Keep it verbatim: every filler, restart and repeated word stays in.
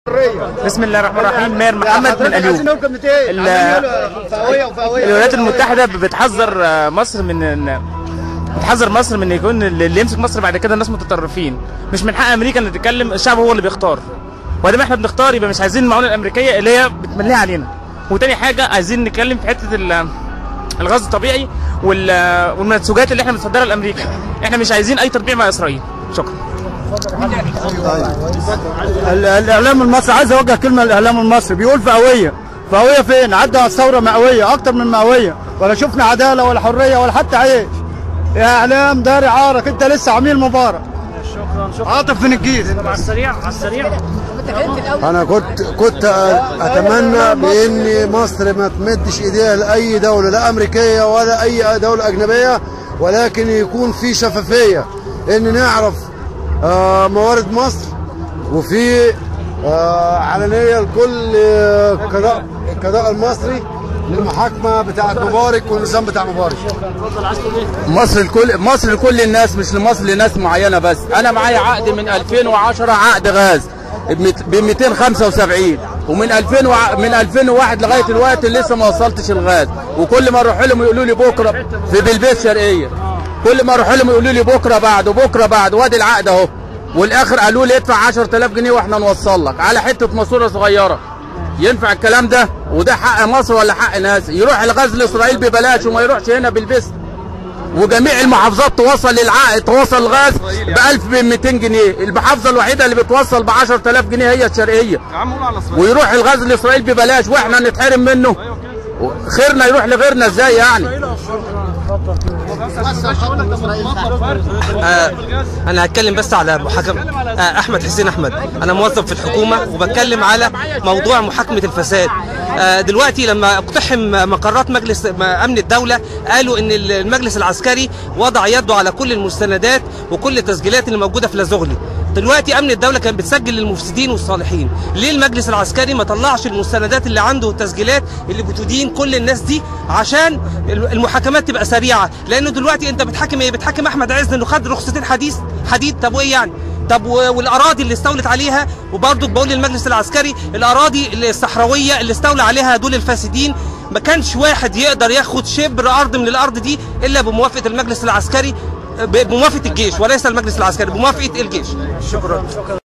بسم الله الرحمن الرحيم. ماهر محمد من اليوم. الولايات المتحدة بتحذر مصر من بتحذر مصر من يكون اللي يمسك مصر بعد كده الناس متطرفين. مش من حق امريكا ان تتكلم، الشعب هو اللي بيختار. وادام احنا بنختار يبقى مش عايزين المعونه الامريكيه اللي هي بتمليها علينا. وتاني حاجه عايزين نتكلم في حته الغاز الطبيعي والمنسوجات اللي احنا بنصدرها لامريكا. احنا مش عايزين اي تطبيع مع اسرائيل. شكرا. الاعلام المصري، عايز اوجه كلمه للاعلام المصري، بيقول فئويه. فئويه فين؟ عدى على الثوره مئويه، اكتر من مئويه، ولا شفنا عداله ولا حريه ولا حتى عيش. يا اعلام داري عارك، انت لسه عميل مبارك. شكرا شكرا. عاطف من الجيزه. على السريع على السريع. انا كنت كنت اتمنى بان مصر ما تمدش ايديها لاي دوله، لا امريكيه ولا اي دوله اجنبيه، ولكن يكون في شفافيه، ان نعرف آه موارد مصر، وفي آه علنيه لكل القضاء القضاء المصري للمحاكمه بتاعت مبارك والنظام بتاع مبارك. مصر لكل مصر لكل الناس، مش لمصر لناس معينه بس. انا معايا عقد من ألفين وعشرة، عقد غاز ب مئتين وخمسة وسبعين، ومن ألفين من ألفين وواحد لغايه دلوقتي لسه ما وصلتش الغاز. وكل ما اروح لهم يقولوا لي بكره في بلبيس شرقيه، كل ما اروح لهم يقولوا لي بكره بعد وبكره بعد، وادي العقد اهو. والاخر قالوا لي ادفع عشرة آلاف جنيه واحنا نوصل لك على حته ماسوره صغيره. ينفع الكلام ده؟ وده حق مصر ولا حق ناس؟ يروح الغاز لاسرائيل ببلاش وما يروحش هنا بلبيس. وجميع المحافظات توصل للعقد، توصل الغاز ب ألف ومئتين جنيه. المحافظه الوحيده اللي بتوصل ب عشرة آلاف جنيه هي الشرقيه. ويروح الغاز لاسرائيل ببلاش واحنا نتحرم منه. خيرنا يروح لغيرنا ازاي يعني؟ آه انا هتكلم بس على محاكمه آه احمد حسين احمد. انا موظف في الحكومه وبتكلم على موضوع محاكمه الفساد. آه دلوقتي لما اقتحم مقرات مجلس امن الدوله، قالوا ان المجلس العسكري وضع يده على كل المستندات وكل التسجيلات اللي موجوده في لازغلي. دلوقتي امن الدوله كان بتسجل للمفسدين والصالحين. ليه المجلس العسكري ما طلعش المستندات اللي عنده والتسجيلات اللي بتدين كل الناس دي عشان المحاكمات تبقى سريعه؟ لانه دلوقتي انت بتحاكم ايه؟ بتحاكم احمد عز انه خد رخصتين حديث حديد. طب وايه يعني؟ طب والاراضي اللي استولت عليها؟ وبرضه بقول للمجلس العسكري الاراضي الصحراويه اللي استولى عليها دول الفاسدين، ما كانش واحد يقدر ياخد شبر ارض من الارض دي الا بموافقه المجلس العسكري، بموافقه الجيش وليس المجلس العسكري، بموافقه الجيش. شكرا.